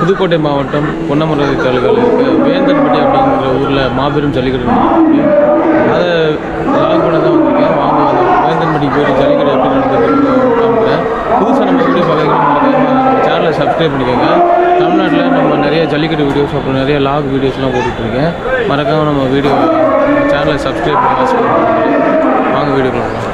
புதுக்கோட்டை மாவட்டம் பொன்னமராவதி தாலுகாவில் இருக்க வேந்தன்பட்டி அப்படிங்கிற ஊரில் மாபெரும் ஜல்லிக்கட்டு நடந்துருக்கு. அதை லாக் பண்ண தான் வந்திருக்கேன். வாங்க வேந்தன்பட்டி போய் ஜல்லிக்கட்டு எப்படி நடந்துருக்கு காமிக்கிறேன். புதுசாக நம்ம வீடியோ பார்க்குறீங்கன்னா நம்ம சேனலை சப்ஸ்கிரைப் பண்ணிக்கோங்க. தமிழ்நாட்டில் நம்ம நிறைய ஜல்லிக்கட்டு வீடியோஸ் அப்புறம் நிறைய லாக் வீடியோஸ்லாம் போட்டுட்ருக்கேன். மறக்காமல் நம்ம வீடியோ சேனலை சப்ஸ்கிரைப் பண்ணி வாங்க வீடியோக்குள்ள போகலாம்.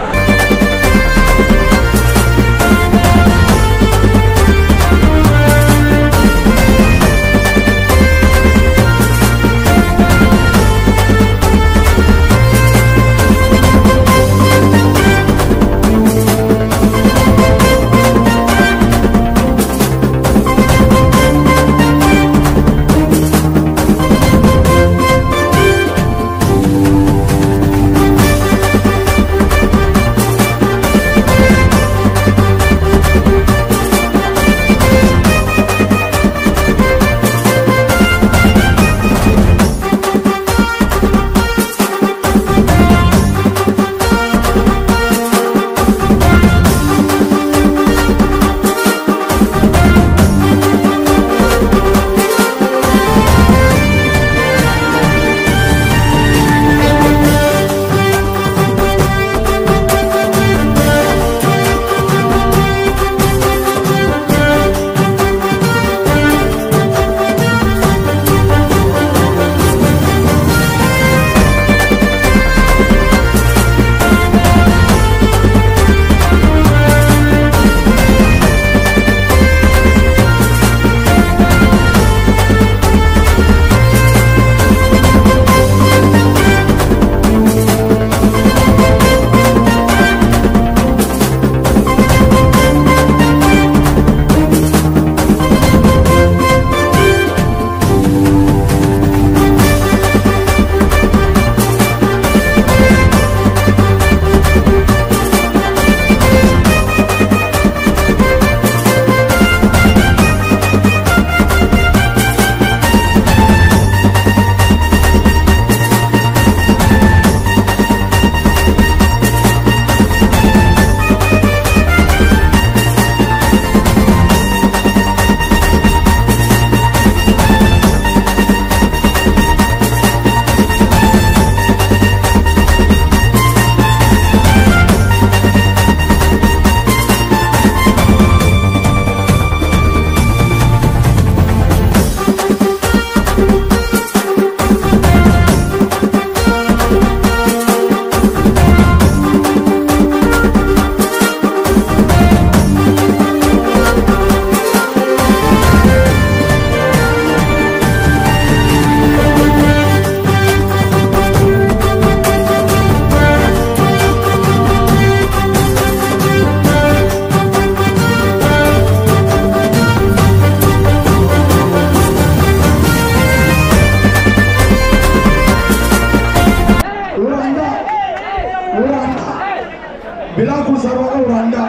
बिलापुर सर्वांगा और अंडा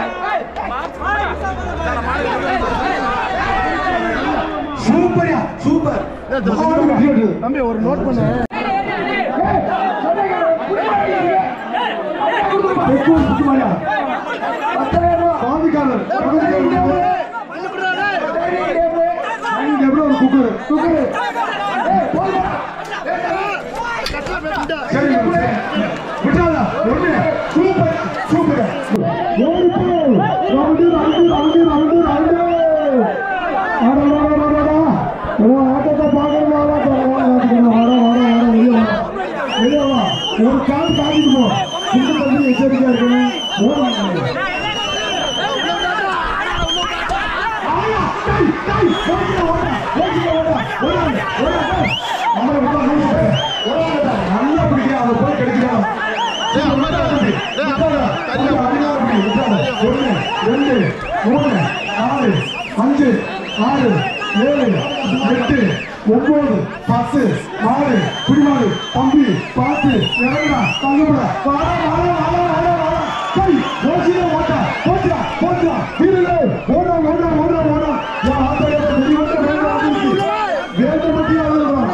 सूपर या सूपर तंबी और नोट பண்ணு देखो तुम्हारा பாதிக்காரர் அங்க எவ்வளவு ஒரு குக்கர் ஏய் போடா சரி விட்டாதா ஒண்ணு சூப்பர் சூப்பர் ஓடி போ ரவுண்ட் ஆடா ஓ ஆட்டத்தை பாக்கறவாடா வெளிய வா ஒரு கால் தாக்கிட்டு போ இந்த பக்கம் எச்சரிக்கையா இருக்கணும் நல்லா பிடிக்க அதை போய் கிடைக்கிறான் 1 2 3 4 5 6 7 8 9 10 மாடு குடிமாடு தம்பி பார்த்து இறங்கடா தங்கடா வாடா கை ஓசில ஓட்டா போச்சா வீரலே ஓடா நான் ஆட்டோல வெளிய வந்து வேந்தபட்டி ஆளுடா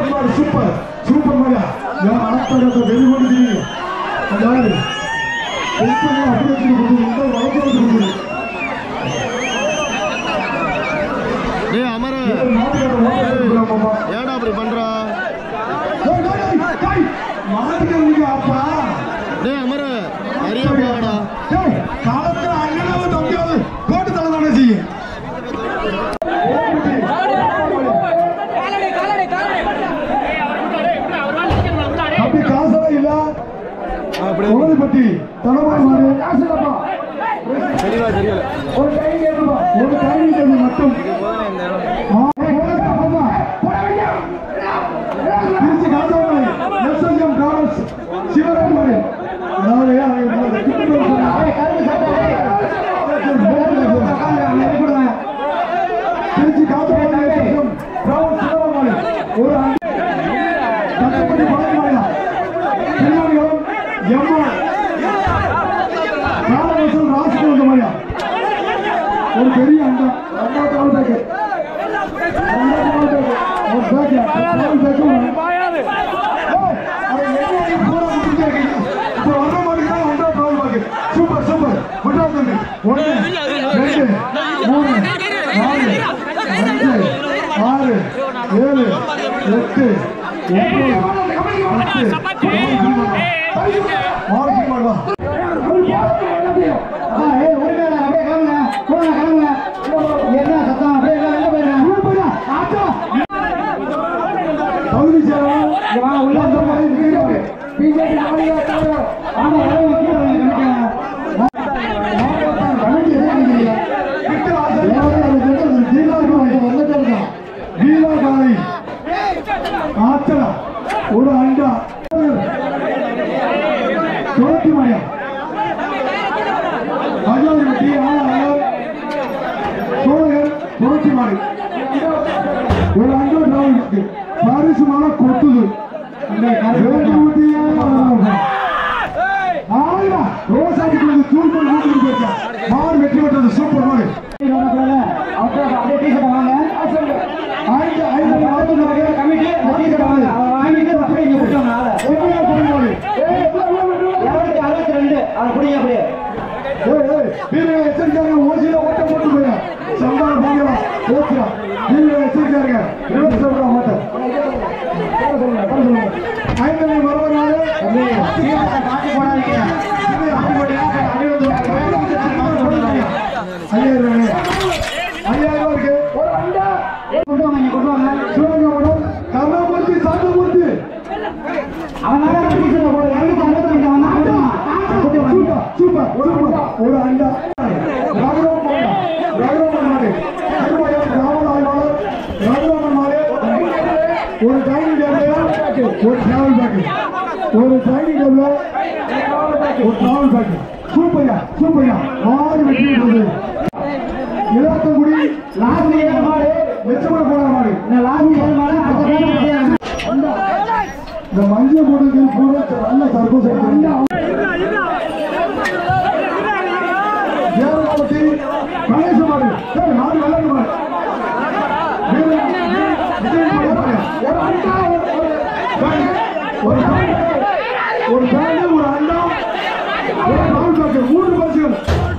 சூப்பர் சூப்பர் மகா நான் ஆட்டோல வெளிய வந்து அமர ஏடா அப்படி பண்றா அப்பா அமர நிறைய போவாடா காலத்துல அண்ணனாவது தம்பியாவது கோட்டு தலை தானே செய்யும் அப்படி காசெல்லாம் இல்ல உங்களை பத்தி தலைவாய் மாறு காசு இல்லப்பா ஒரு கை மட்டும் Trichy Kajamalai SSM travels Sivaraman Trichy Kajamalai travels Sivaraman ஒரு தட்டப்பட்டி பழனிமலையா திருநாளிகளும் எம்மா காலவசம் ராசிக்கு வந்த மாதிரியா ஒரு பெரிய அண்டா ஒரு பேக்கு சூப்பர் சூப்பர் ஒன்று 2 3 4 5 6 7 ஒரு அண்டா தோட்டி மாயா அஜாதி சோழர் புரட்சி மாறி ஒரு அண்டா டிராவல் இருக்கு பாரிசு மலை கொத்துது ரோசாக்கு தூள் மாறு வெற்றி பெற்றது சூப்பர் மாறு ஓசியில ஓட்ட போட்டு போய் சந்தான போகலாம் போச்சுடா நீங்க வச்சிருக்காருங்க மாட்டேன் 5 வருவனாலே ஐயாயிரம் இருக்கு ஒரு அண்டா சிவகங்கை கர்ணமூர்த்தி சாந்தமூர்த்தி சூப்பர் ஒரு அண்டா ஒரு டைனிங் டேபிள் ஒரு டிராவல் பேக்கேஜ் ஒரு டைனிங் டேபிள் ஒரு டிராவல் பேக்கேஜ் சூப்பர்யா சூப்பர்யா ஆறு வெற்றி பெற்றது இளத்தங்குடி லாஸ்ட் 7 மாடு வெச்சமட போன மாடு லாஸ்ட் 7 மாடு இந்த மஞ்சள் போடுறது கூட நல்ல சர்க்கஸ் ஏராளத்தி கணேச மாடு மாடு நல்ல மாடு ஒரு பேண்டு ஒரு அண்டா ஒரு ரவுண்ட் பேக்கு 3 பரிசுகள்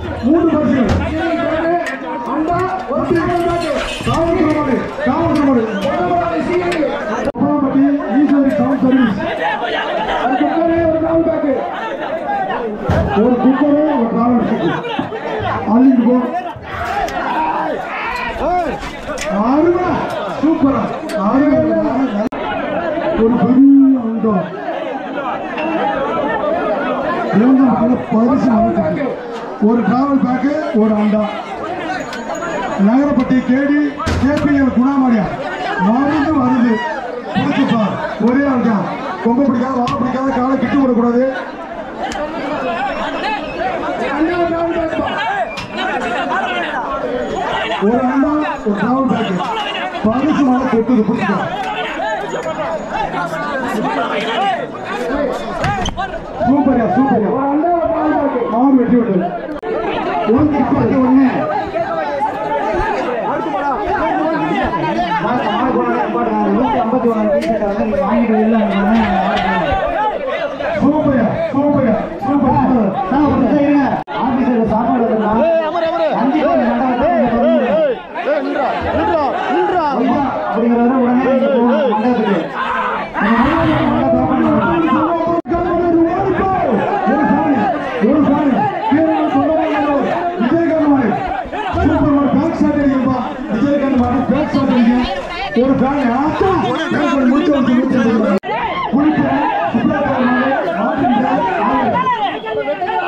அண்டா ஒரு காவல்துறை ஈஸ்வரி சவுண்ட் சர்வீஸ் ஒரு ரவுண்ட் பேக்கு ஒரு குக்கரு ஒரு டிராவல் அள்ளிட்டு போ ஆறுவா சூப்பரா ஒரு பெரிய அண்டா பரிசு ஒரு டிராவல் பேக்கு ஒரு அண்டா நகரப்பட்டி கேடி கேபிஎல் குணாமாடியா வாழ்ந்து வருது ஒரே ஆள் தான் கொம்ப பிடிக்காத வாழ பிடிக்காத காலை கிட்டு விடக்கூடாது ஒரு அண்டா ஒரு டிராவல் பேக்கு பரிசு மேல கொட்டுது பிடிச்சா சூப்பர்யா சூப்பர்யா ஆறு வெற்றி விட்டு 131 சூப்பர்யா சூப்பர்யா சூப்பர்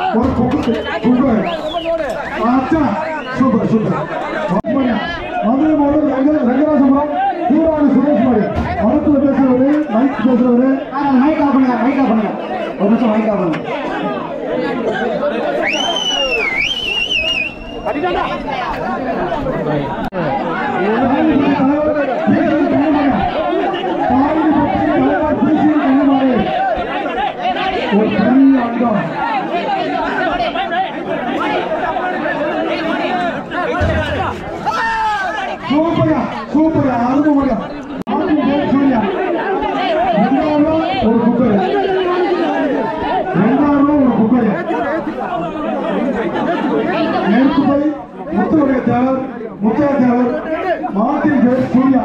ஒரு குக்கர் ஆச்சா சூப்பர் சூப்பர் மதுரை மாவட்டம் ரங்கராஜபுரம் தூரான சுரேஷ் மாடி மருத்துவ பேசுறவரு மைக் பேசுறவரு மைக் ஆஃப் பண்ணுங்க ஒரு நிமிஷம் மைக் ஆஃப் பண்ணுங்க சூப்பர் அருமையா சூர்யா 2000 ஒரு குக்கர் 2000 ஒரு குக்கர் நேற்று போய் முத்துடைய தேவர் முத்தைய தேவர் மாவட்டின் பேர் சூர்யா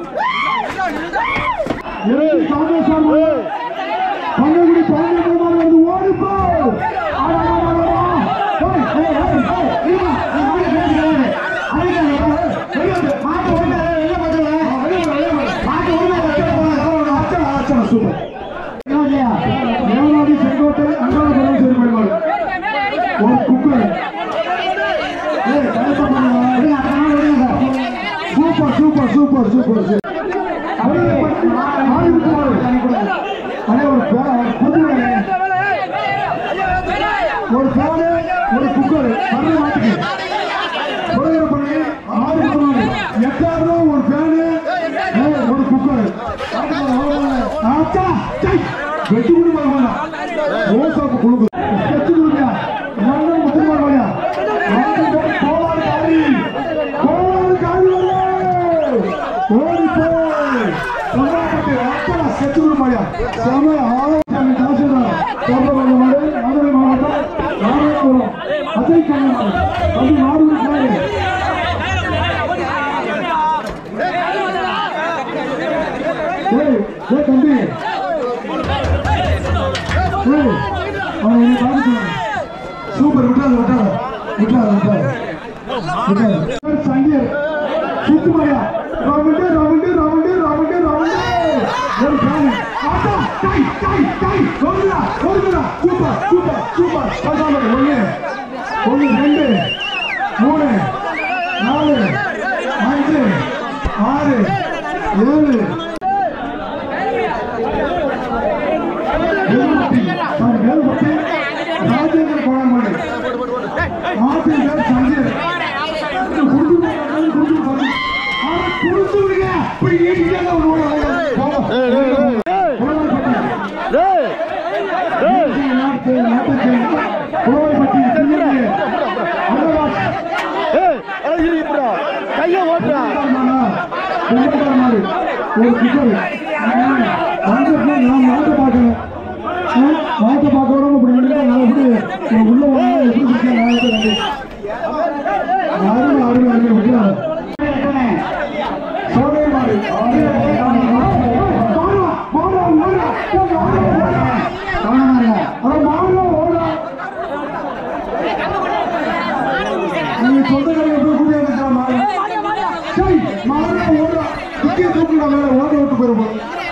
பங்ககுடி பாண்டியபெருமாள் வந்து ஓடிப்போ செங்கோட்டை அங்காளபுரம் சேர்மேல்மாள் ஒரு cooker super super super super ஒரு ஃபேனு ஒரு குக்கர் மாட்டுக்கு பண்ணி 8,000 ஒரு ஃபேனு ஒரு குக்கர் வெட்டி கொடுப்பாங்க ரோசாப்பு குழுக்கு வெட்டி கொடுங்க மண்ணன் முத்துமாரியா கோவாறு காரி ஓடி போய் சமாப்பட்டு அத்தனை செத்து கொடுப்பாயா சமய ஆரோக்கியம் தாசில்தார் கோபகோட மாடு மதுரை மாவட்டம் ராமேஸ்வரம் அஜய் கண்ணன் அது நாடு தம்பி சூப்பர் விட்டாத சண்டியர் சுத்துமாயா round round round round round ஒரு ஃபேன் ஆட்டா டை டை டை ஓடுடா சூப்பர் சூப்பர் சூப்பர் பசால 1 2 3 4 5 6 7 ராஜேந்திர கோணமலை மாவட்டம் பேர் சஞ்சய் குடிச்சு விடுங்க இப்படி நீட்டிக்காக கைய ஓட்டுறா ஒரு குக்கர் மாட்டை பார்க்கணும் மாட்டை பார்க்கணும் அப்படி நான் எப்படி உள்ள அருமை விட்டுறாங்க சோதனை மாடு நீ சொந்தக்காரங்க எப்படி கூட்டியா இருக்கிற மாடு மாடு ஓடுறா குட்டியை தூக்கிடா மேல ஓட விட்டு போயிருப்போம்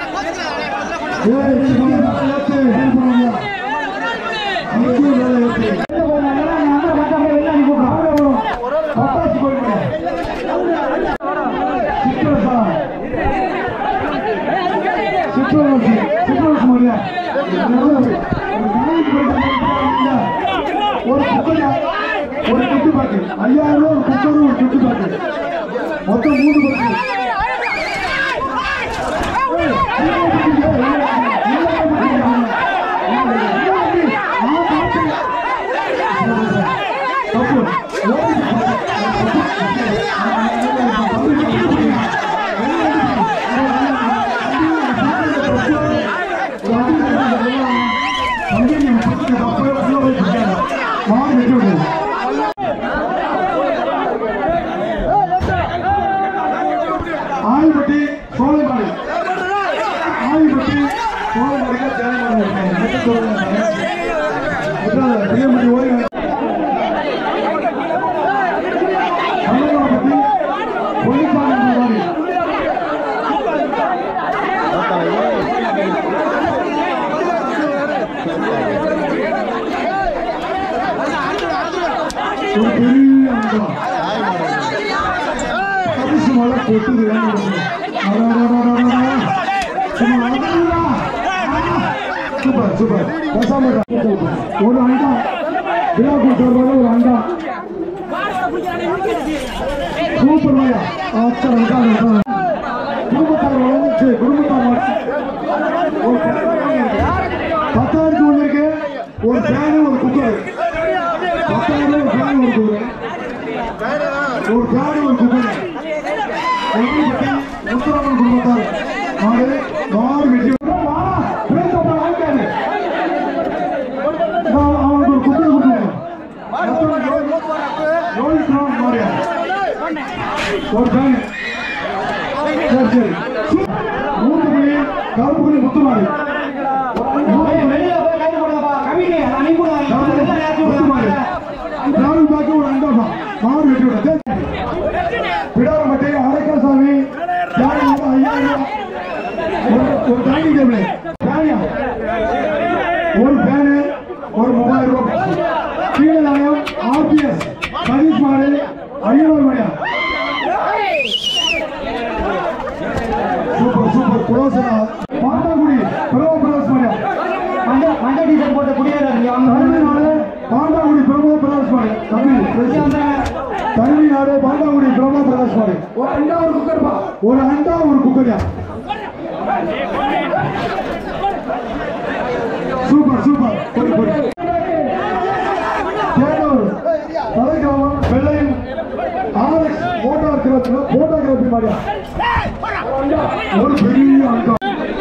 ஒரு குட்டி பாக்கு 5000 ஒரு குக்கர் ஒரு குட்டி பாக்கு மொத்தம் 3 பாக்கு ஆயிபட்டி சோலைமாடி ஒரு பெரிய அங்கம் பரிசு மழை கொட்டுது சூப்பர் சூப்பர் ஒரு அண்டா விழாக்குள் சார்பாக ஒரு அண்டா சூப்பர் மழையா குடும்பத்தார் வளர்ந்துச்சு குடும்பத்தார் 10,000 ஒன்று இருக்கு ஒரு ஃபேனு ஒரு குக்கர் 10,000 ஒரு ஃபேன் ஒரு குக்கர் ஒரு ஃபேனு ஒரு குக்கர் முத்துராமன் குடும்பத்தார் மாடு மாறு வெற்றி அவனுக்கு ஒரு குக்கர் கொடுத்துருக்கோம் ஒரு ஃபேனு சரி சரி 3 புள்ளி கருப்பு புள்ளி முத்துமாடு ஒரு அண்டா மாறு வெற்றி விட பிடாரம்பட்டி அரைக்காசாமி ஒரு டைனிங் டேபிள் ஒரு ஃபேனு ஒரு 3000 ரூபாய் கீழே நாயம் RPS சதீஷ் மாடு 500 மணியா சூப்பர் சூப்பர் புரோசனா பாண்டாங்குடி பிரபு பிரகாஷ் மணியா மஞ்சள் டீசல் போட்ட குடியேறாரு பாண்டாங்குடி பிரபு பிரகாஷ் மாடு தமிழ்நாடு பாண்டாங்குடி பிரபு பிரகாஷ் மாடு ஒரு அண்டா ஒரு குக்கர்பா ஒரு அண்டா ஒரு குக்கர்யா சூப்பர் சூப்பர் தலைக்கிராமம் வெள்ளையும் RX போட்டோகிராபி மாடியா ஒரு பெரிய அண்டா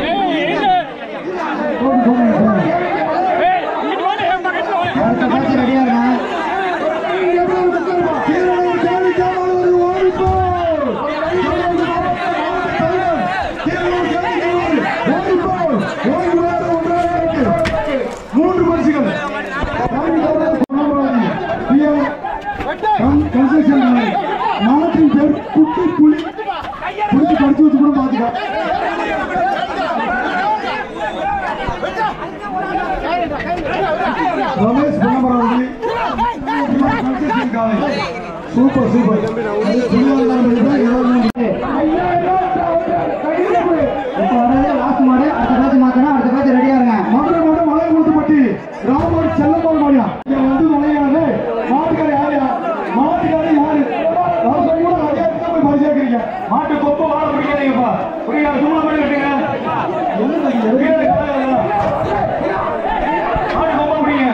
நாட்டின் பேர் குட்டி புலி புடிச்சு படிச்சு வச்சு கூட பாத்துக்க ரமேஷ் பணபராவதி சூப்பர் சூப்பர் மலையமுத்துப்பட்டி ராமர் செல்லம்மாள் மாடியா வந்து மலையாது மாட்டுக்கார யாரையா மாட்டுக்கார யாரு மாட்டு கொப்பு வாழ பிடிக்காதீங்கப்பா புரியாது சும்மா பண்ணி விட்டுங்க மாட்டு கொப்ப பிடிங்க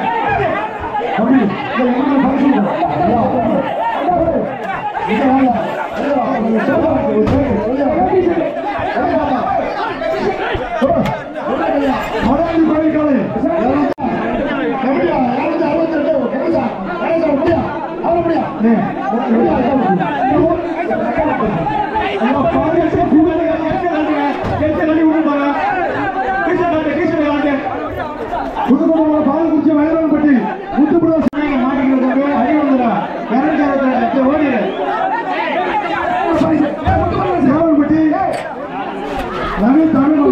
புதுக்கோட்டை பாலக்குறிச்சி வயலான்பட்டி முத்துப்புரம் மாட்டிக்கிறது சேவல்பட்டி நவீன் தமிழ்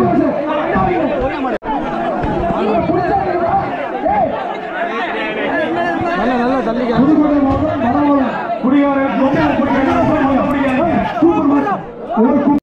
புதுக்கோட்டை மாவட்டம் மரவரம் குடியாறு சூப்பர்